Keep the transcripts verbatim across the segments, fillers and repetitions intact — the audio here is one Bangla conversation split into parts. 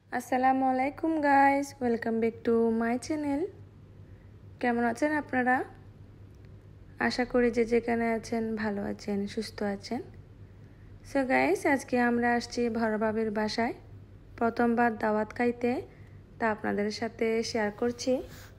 আসসালামু আলাইকুম guys, welcome back to my channel. কেমন আছেন আপনারা? আশা করি যে যেখানে আছেন ভালো আছেন, সুস্থ আছেন। সো গাইস, আজকে আমরা আসছি ভরবাবির বাসায় প্রথমবার দাওয়াত খাইতে, তা আপনাদের সাথে শেয়ার করছি।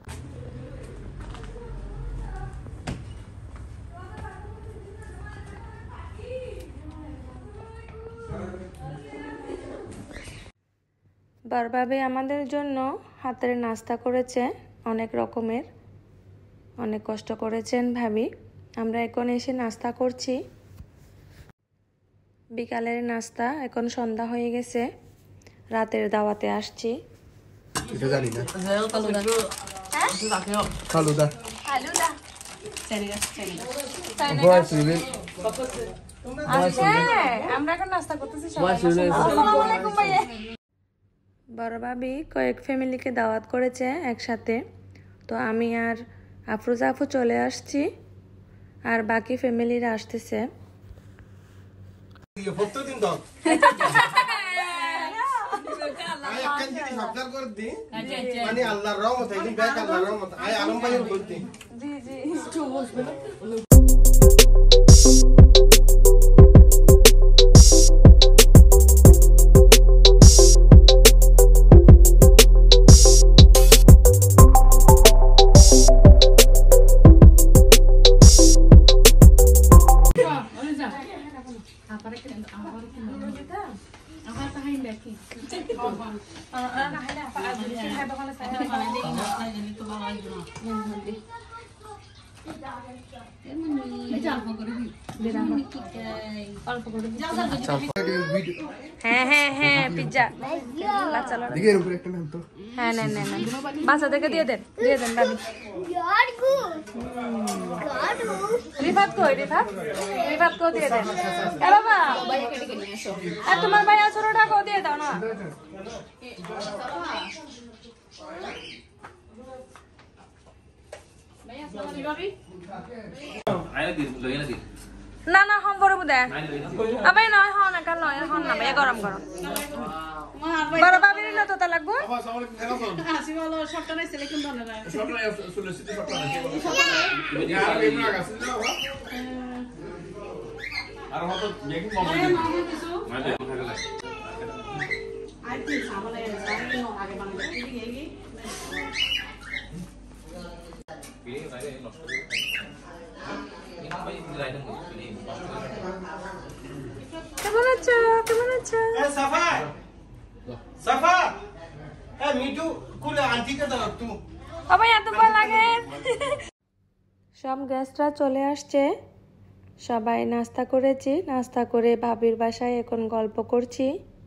বরবাবি আমাদের জন্য হাতের নাস্তা করেছে অনেক রকমের, অনেক কষ্ট করেছেন ভাবি। আমরা এখন এসে নাস্তা করছি, বিকালের নাস্তা। এখন সন্ধ্যা হয়ে গেছে, রাতের দাওয়াতে আসছি। আমরা এখন নাস্তা করতেছি। বড় ভাবি কয়েক ফ্যামিলিকে দাওয়াত করেছে একসাথে, তো আমি আর আফরোজা আপু চলে আসছি, আর বাকি ফ্যামিলিরা আসতেছে। হ্যাঁ হ্যাঁ হ্যাঁ পিজ্জা হ্যাঁ নেন নেন বাচ্চাদেরকে দিয়ে দেন, দিয়ে দেন ভাবি। রিফাত কই? রিফাত রিফাত কো দিয়ে দেন। এ বাবা, আর তোমার ভাই ছোটটা কো দিয়ে দাও না। না না হম বড় বুদে আবে নয় হন না, কাল নয় হন না ভাই, গরম গরম বড় বাবির না তো তা লাগবো। আসি বলো সবটা নাই ছেলে কোন ধরনের রায় সবটা চলে সিটি সবটা নাই আর এমন আছে না আর হতো মেকিং মামা কিছু মানে থাকলে আই থিং সামনে জানি না আগে বানাবে কি কি বিয়ে বাইরে নষ্ট করে কেমন আছো? কেমন আছো? সাফা সাফা হ্যাঁ মিটু কুলে আন্টিকে দাও একটু। বাবা এত ভালো লাগে। সব গেস্টরা চলে আসছে, সবাই নাস্তা করেছি। নাস্তা করে ভাবির বাসায় এখন গল্প করছি।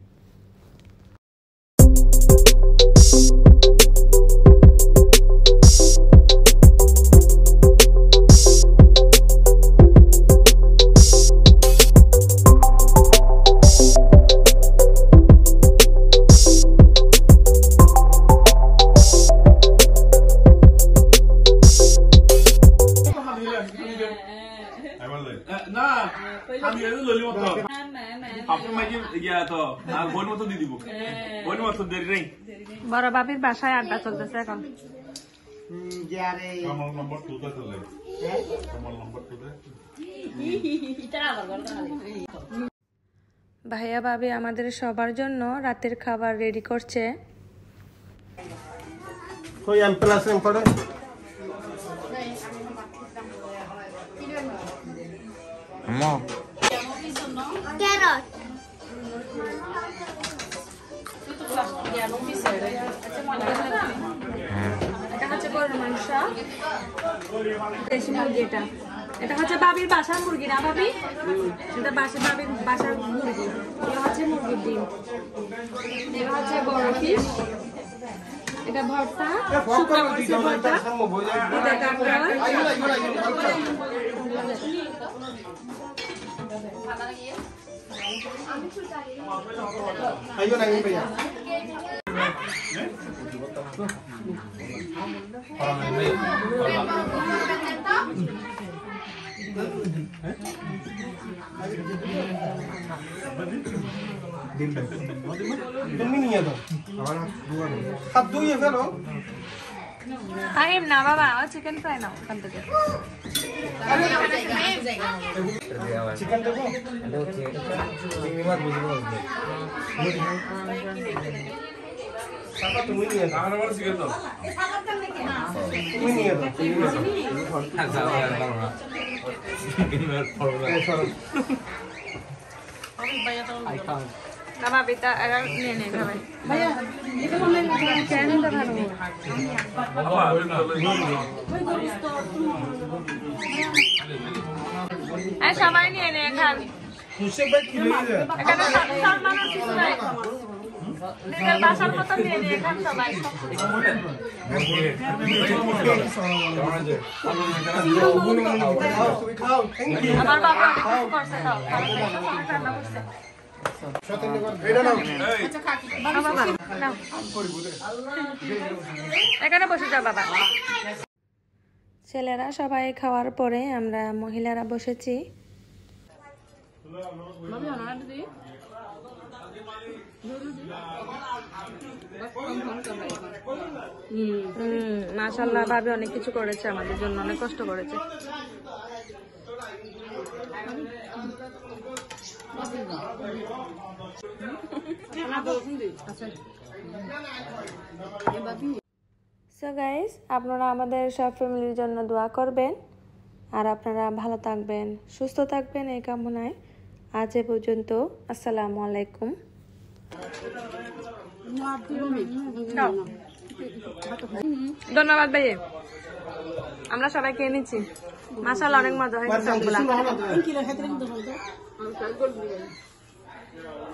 বড় বাবির বাসায় আড্ডা চলতেছে এখন। ভাইয়া ভাবি আমাদের সবার জন্য রাতের খাবার রেডি করছে। Carrot. এটা হচ্ছে গরুর মাংস, দেশি মুরগি। এটা এটা হচ্ছে বাবির বাসার মুরগি না ভাবি? এটা বাসা বাবির বাসার মুরগি। এটা হচ্ছে মুরগির ডিম। এটা হচ্ছে বড় ফিশ। এটা ভর্তা, শুকনো মরিচের ভর্তা। এটা কাঁকড়া। ayo nangin भैया তুমি নিয়ে দাও হাত ধুয়ে ফেলো টাইম না বাবা চিকেন ফ্রাই নাও ওখান থেকে চিকেন দেবো সাফা তুমি নিয়ে দাও আমার চিকেন দাও তুমি নিয়ে দাও না বাবা এটা এরা নিয়ে নেই ভাই ভাইয়া এটা মনে হয় চ্যানেলটা ভালো এই সবাই নিয়ে নে খান খুশি ভাই কি নিয়ে যায় এখানে সালমানের কিছু নাই নিজের বাসার মতো নিয়ে নিয়ে খান সবাই আমার বাবা অনেক করছে তাও রান্না করছে এখানে বসে যাও বাবা ছেলেরা সবাই খাওয়ার পরে আমরা মহিলারা বসেছি মাশাআল্লাহ ভাবি অনেক কিছু করেছে আমাদের জন্য অনেক কষ্ট করেছে সো গাইস আপনারা আমাদের সব ফ্যামিলির জন্য দোয়া করবেন আর আপনারা ভালো থাকবেন সুস্থ থাকবেন এই কামনায় আজ এ পর্যন্ত আসসালামু আলাইকুম ধন্যবাদ ভাই আমরা সবাই খেয়ে নিচ্ছি মাশাআল্লাহ অনেক মজা হয়েছে সবগুলা